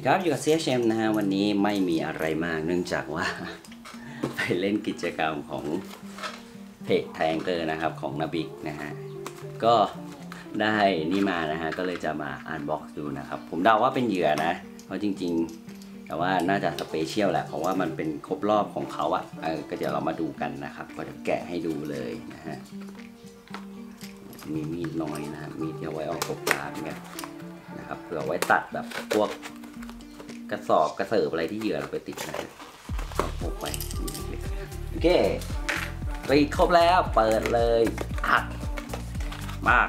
ครับอยู่กับ CHM นะฮะวันนี้ไม่มีอะไรมากเนื่องจากว่า ไปเล่นกิจกรรมของเพจไทแองเกอร์นะครับของนาบิกนะฮะก็ได้นี่มานะฮะก็เลยจะมาอ่านบ็อกซ์ดูนะครับผมเดาว่าเป็นเหยื่อนะเพราะจริงๆแต่ว่าน่าจะสเปเชียลแหละเพราะว่ามันเป็นครบรอบของเขาอะก็เดี๋ยวเรามาดูกันนะครับก็จะแกะให้ดูเลยนะฮะมีมีดน้อยนะฮะมีดที่เอาไว้ออกตกปลาเนี่ยนะครับเผื่อไว้ตัดแบบพวกกระสอบกระเสิร์ฟอะไรที่เหยื่อเราไปติดนะก็พกไปโอเครีดครบแล้วเปิดเลยอัดมาก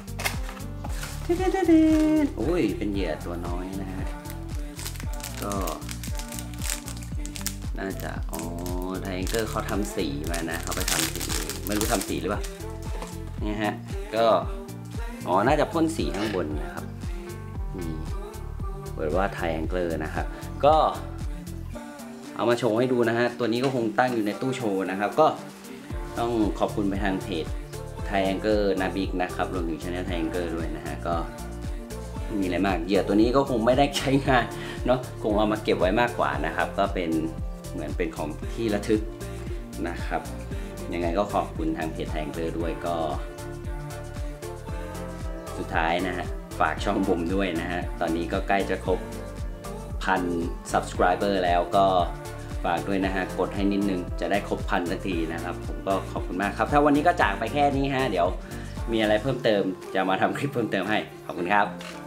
โอ้ยเป็นเหยื่อตัวน้อยนะฮะก็น่าจะไทแองเกอร์เขาทำสีมานะเขาไปทำสีไม่รู้ทำสีหรือเปล่านี่ฮะก็น่าจะพ่นสีข้างบนนะครับเปิดว่าไทแองเกอร์นะครับก็เอามาโชว์ให้ดูนะฮะตัวนี้ก็คงตั้งอยู่ในตู้โชว์นะครับก็ต้องขอบคุณไปทางเพจไทแองเกอร์นาบิกนะครับรวมถึงช่องไทแองเกอร์ด้วยนะฮะก็มีอะไรมากเหยื่อตัวนี้ก็คงไม่ได้ใช้งานเนาะคงเอามาเก็บไว้มากกว่านะครับก็เป็นเหมือนเป็นของที่ระทึกนะครับยังไงก็ขอบคุณทางเพจไทแองเกอร์ด้วยก็สุดท้ายนะฮะฝากช่องผมด้วยนะฮะตอนนี้ก็ใกล้จะครบ1,000 subscriber แล้วก็ฝากด้วยนะฮะกดให้นิดนึงจะได้ครบ1,000 สักทีนะครับผมก็ขอบคุณมากครับถ้าวันนี้ก็จากไปแค่นี้ฮะเดี๋ยวมีอะไรเพิ่มเติมจะมาทำคลิปเพิ่มเติมให้ขอบคุณครับ